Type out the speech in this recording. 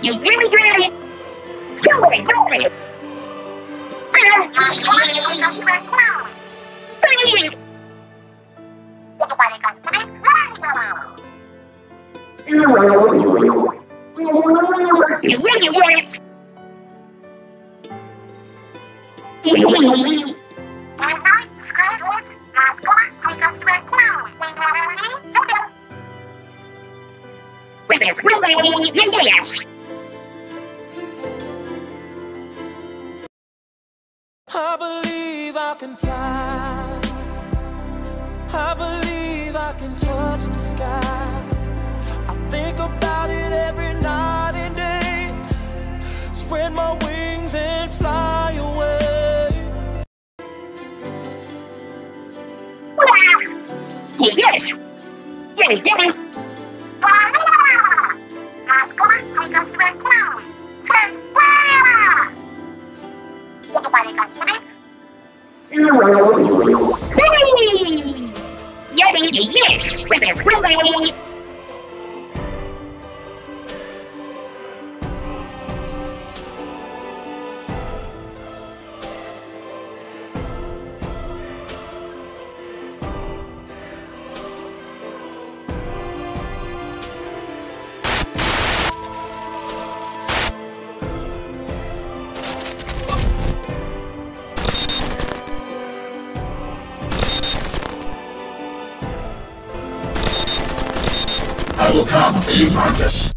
You hear me, Granny? Go away, go away! Yes. I believe I can fly. I believe I can touch the sky. I think about it every night and day. Spread my wings and fly away. Yes. Get it, get it. Yes! I will come, A. Marcus.